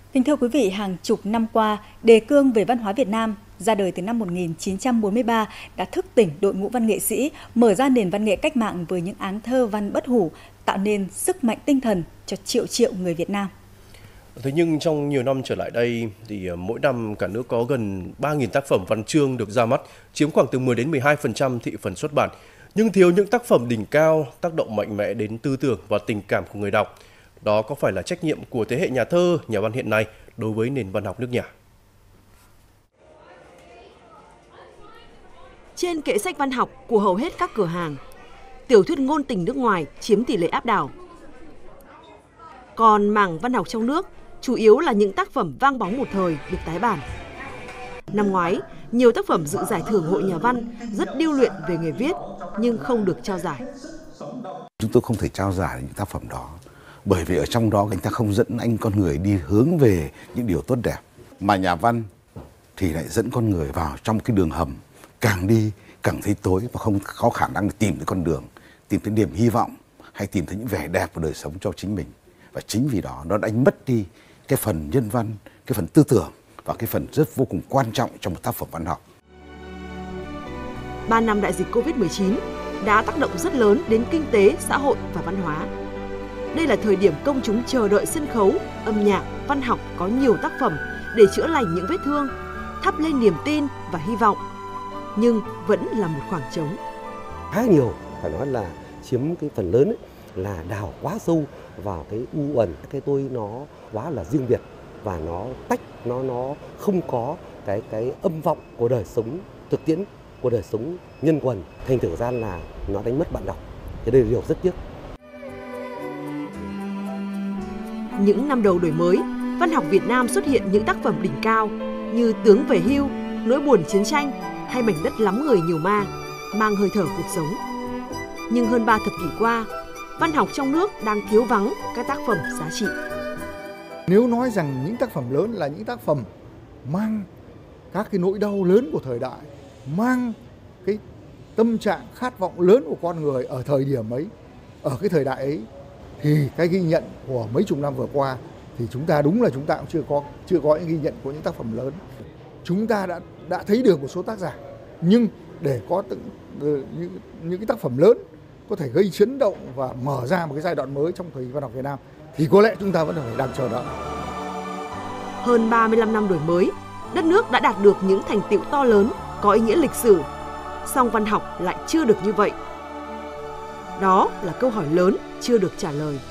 Kính thưa quý vị, hàng chục năm qua, đề cương về văn hóa Việt Nam ra đời từ năm 1943 đã thức tỉnh đội ngũ văn nghệ sĩ, mở ra nền văn nghệ cách mạng với những áng thơ văn bất hủ, tạo nên sức mạnh tinh thần cho triệu triệu người Việt Nam. Thế nhưng trong nhiều năm trở lại đây thì mỗi năm cả nước có gần 3.000 tác phẩm văn chương được ra mắt, chiếm khoảng từ 10 đến 12% thị phần xuất bản, nhưng thiếu những tác phẩm đỉnh cao, tác động mạnh mẽ đến tư tưởng và tình cảm của người đọc. Đó có phải là trách nhiệm của thế hệ nhà thơ, nhà văn hiện nay đối với nền văn học nước nhà? Trên kệ sách văn học của hầu hết các cửa hàng, tiểu thuyết ngôn tình nước ngoài chiếm tỷ lệ áp đảo. Còn mảng văn học trong nước chủ yếu là những tác phẩm vang bóng một thời được tái bản. Năm ngoái, nhiều tác phẩm dự giải thưởng Hội Nhà văn rất điêu luyện về nghề viết nhưng không được trao giải. Chúng tôi không thể trao giải những tác phẩm đó bởi vì ở trong đó anh ta không dẫn anh con người đi hướng về những điều tốt đẹp, mà nhà văn thì lại dẫn con người vào trong cái đường hầm, càng đi càng thấy tối và không có khả năng để tìm thấy con đường, tìm thấy niềm hy vọng hay tìm thấy những vẻ đẹp của đời sống cho chính mình. Và chính vì đó nó đánh mất đi cái phần nhân văn, cái phần tư tưởng và cái phần rất vô cùng quan trọng trong một tác phẩm văn học. 3 năm đại dịch Covid-19 đã tác động rất lớn đến kinh tế, xã hội và văn hóa. Đây là thời điểm công chúng chờ đợi sân khấu, âm nhạc, văn học có nhiều tác phẩm để chữa lành những vết thương, thắp lên niềm tin và hy vọng. Nhưng vẫn là một khoảng trống. Khá nhiều, phải nói là chiếm cái phần lớn ấy, là đào quá sâu vào cái u uẩn, cái tôi nó quá là riêng biệt và nó tách, nó không có cái âm vọng của đời sống thực tiễn, của đời sống nhân quần, thành thử ra là nó đánh mất bạn đọc. Thế đây là điều rất tiếc. Những năm đầu đổi mới, văn học Việt Nam xuất hiện những tác phẩm đỉnh cao như Tướng về hưu, Nỗi buồn chiến tranh hay Mảnh đất lắm người nhiều ma, mang hơi thở cuộc sống. Nhưng hơn 3 thập kỷ qua, văn học trong nước đang thiếu vắng các tác phẩm giá trị. Nếu nói rằng những tác phẩm lớn là những tác phẩm mang các cái nỗi đau lớn của thời đại, mang cái tâm trạng khát vọng lớn của con người ở thời điểm ấy, ở cái thời đại ấy, thì cái ghi nhận của mấy chục năm vừa qua thì chúng ta đúng là chúng ta cũng chưa có những ghi nhận của những tác phẩm lớn. Chúng ta đã thấy được một số tác giả, nhưng để có những cái tác phẩm lớn có thể gây chấn động và mở ra một cái giai đoạn mới trong thời văn học Việt Nam thì có lẽ chúng ta vẫn phải đang chờ đợi. Hơn 35 năm đổi mới, đất nước đã đạt được những thành tựu to lớn, có ý nghĩa lịch sử, song văn học lại chưa được như vậy. Đó là câu hỏi lớn chưa được trả lời.